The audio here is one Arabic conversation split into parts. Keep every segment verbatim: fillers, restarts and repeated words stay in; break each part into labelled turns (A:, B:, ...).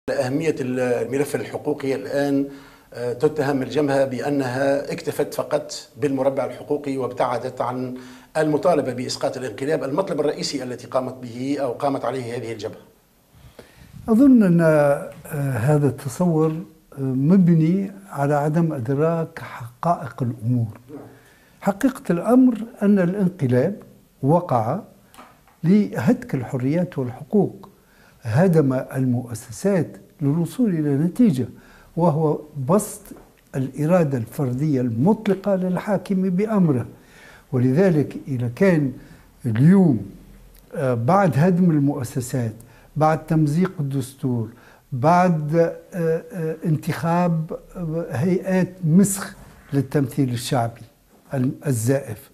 A: أهمية الملف الحقوقي الآن تتهم الجبهة بأنها اكتفت فقط بالمربع الحقوقي وابتعدت عن المطالبة بإسقاط الانقلاب، المطلب الرئيسي التي قامت به أو قامت عليه هذه الجبهة.
B: أظن أن هذا التصور مبني على عدم إدراك حقائق الأمور. حقيقة الأمر أن الانقلاب وقع لهتك الحريات والحقوق، هدم المؤسسات للوصول إلى نتيجة، وهو بسط الإرادة الفردية المطلقة للحاكم بأمره. ولذلك إذا كان اليوم بعد هدم المؤسسات، بعد تمزيق الدستور، بعد انتخاب هيئات مسخ للتمثيل الشعبي الزائف،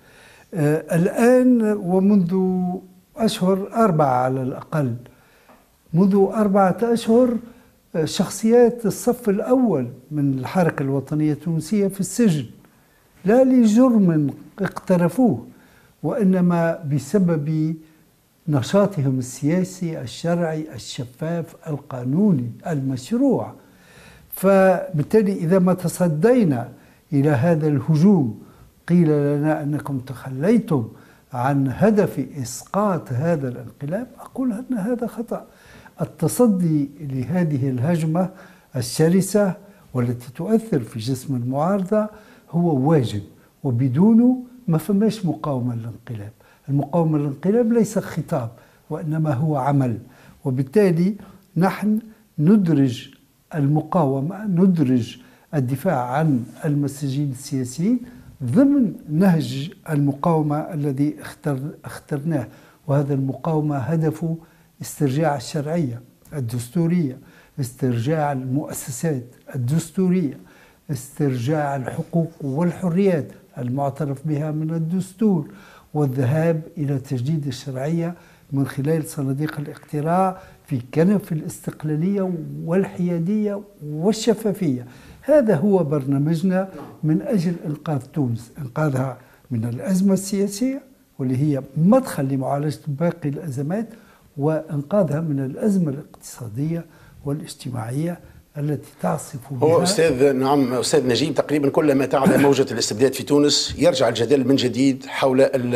B: الآن ومنذ أشهر أربعة على الأقل، منذ أربعة أشهر شخصيات الصف الأول من الحركة الوطنية التونسية في السجن، لا لجرم اقترفوه، وإنما بسبب نشاطهم السياسي الشرعي الشفاف القانوني المشروع. فبالتالي إذا ما تصدينا إلى هذا الهجوم قيل لنا أنكم تخليتم عن هدف إسقاط هذا الانقلاب، أقول أن هذا خطأ. التصدي لهذه الهجمة الشرسة والتي تؤثر في جسم المعارضة هو واجب، وبدونه ما فماش مقاومة للانقلاب. المقاومة للانقلاب ليس خطاب وإنما هو عمل، وبالتالي نحن ندرج المقاومة، ندرج الدفاع عن المساجين السياسيين ضمن نهج المقاومة الذي اختر اخترناه. وهذا المقاومة هدفه استرجاع الشرعية الدستورية، استرجاع المؤسسات الدستورية، استرجاع الحقوق والحريات المعترف بها من الدستور، والذهاب إلى تجديد الشرعية من خلال صناديق الاقتراع في كنف الاستقلالية والحيادية والشفافية. هذا هو برنامجنا من أجل إنقاذ تونس، إنقاذها من الأزمة السياسية واللي هي مدخل لمعالجة باقي الأزمات، وإنقاذها من الأزمة الاقتصادية والاجتماعية التي تعصف بها.
A: هو أستاذ نعم أستاذ نجيب، تقريبا كلما تعلى موجة الاستبداد في تونس يرجع الجدل من جديد حول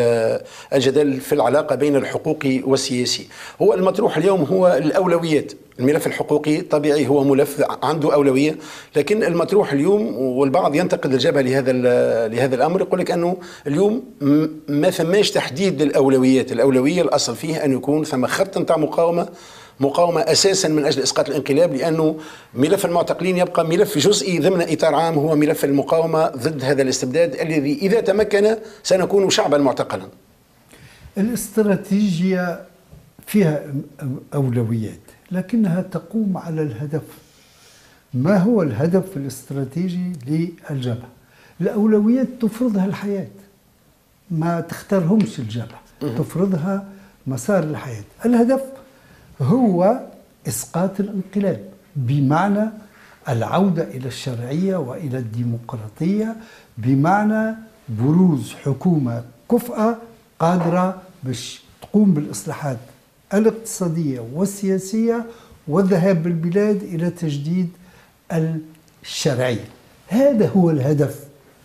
A: الجدل في العلاقة بين الحقوقي والسياسي. هو المطروح اليوم هو الأولويات. الملف الحقوقي طبيعي هو ملف عنده أولوية، لكن المطروح اليوم والبعض ينتقد الجبهة لهذا لهذا الأمر، يقول لك أنه اليوم ما ثماش تحديد للأولويات. الأولوية الأصل فيه أن يكون ثم خط نتاع مقاومة مقاومة أساسا من أجل إسقاط الانقلاب، لأنه ملف المعتقلين يبقى ملف جزئي ضمن إطار عام هو ملف المقاومة ضد هذا الاستبداد الذي إذا تمكن سنكون شعبا معتقلا.
B: الاستراتيجية فيها أولويات لكنها تقوم على الهدف. ما هو الهدف الاستراتيجي للجبهة؟ الأولويات تفرضها الحياة، ما تختارهمش الجبهة، تفرضها مسار الحياة. الهدف هو إسقاط الانقلاب، بمعنى العودة إلى الشرعية وإلى الديمقراطية، بمعنى بروز حكومة كفءة قادرة باش تقوم بالإصلاحات الاقتصادية والسياسية والذهاب بالبلاد إلى تجديد الشرعية. هذا هو الهدف.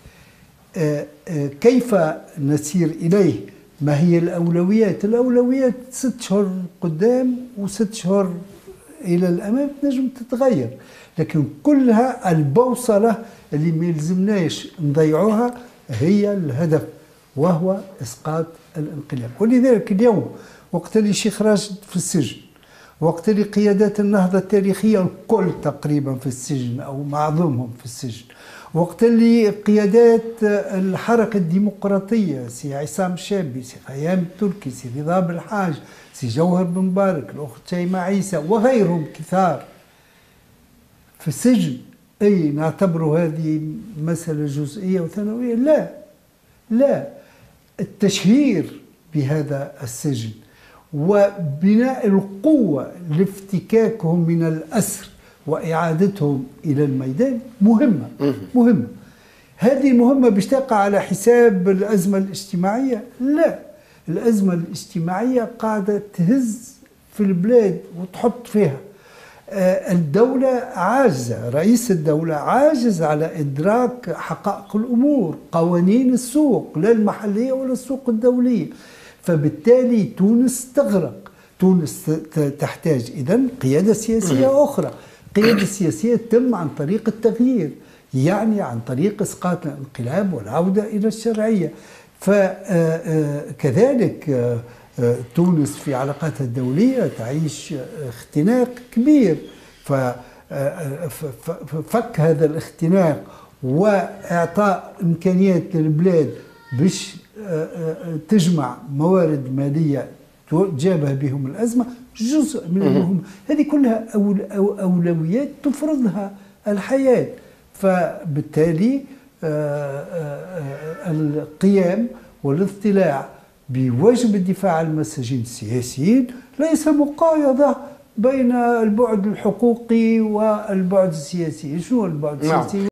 B: كيف نسير إليه؟ ما هي الأولويات؟ الأولويات ست شهور قدام وست شهور إلى الأمام نجم تتغير، لكن كلها البوصلة اللي ما يلزمناش نضيعوها هي الهدف، وهو إسقاط الانقلاب. ولذلك اليوم وقت اللي شيخ راشد في السجن، وقت اللي قيادات النهضة التاريخية الكل تقريبا في السجن أو معظمهم في السجن، وقت اللي قيادات الحركة الديمقراطية سي عصام الشابي، سي خيام التركي، سي رضا بالحاج، سي جوهر بن مبارك، الأخت شيماء عيسى وغيرهم كثار في السجن، أي نعتبر هذه مسألة جزئية وثانوية؟ لا لا، التشهير بهذا السجن وبناء القوة لافتكاكهم من الأسر وإعادتهم إلى الميدان مهمة مهمة. هذه المهمة باش تقع على حساب الأزمة الاجتماعية؟ لا، الأزمة الاجتماعية قاعدة تهز في البلاد وتحط فيها. الدولة عاجزة، رئيس الدولة عاجز على إدراك حقائق الأمور، قوانين السوق لا المحلية ولا السوق الدولية. فبالتالي تونس تغرق. تونس تحتاج إذن قيادة سياسية أخرى، قيادة سياسية تتم عن طريق التغيير، يعني عن طريق إسقاط الانقلاب والعودة إلى الشرعية. فكذلك تونس في علاقاتها الدولية تعيش اختناق كبير، ففك هذا الاختناق وإعطاء إمكانيات للبلاد باش تجمع موارد مالية تجابه بهم الأزمة جزء من المهم. هذه كلها أولويات تفرضها الحياة. فبالتالي القيام والاطلاع بواجب الدفاع عن المساجين السياسيين ليس مقايضة بين البعد الحقوقي والبعد السياسي. شنو البعد السياسي؟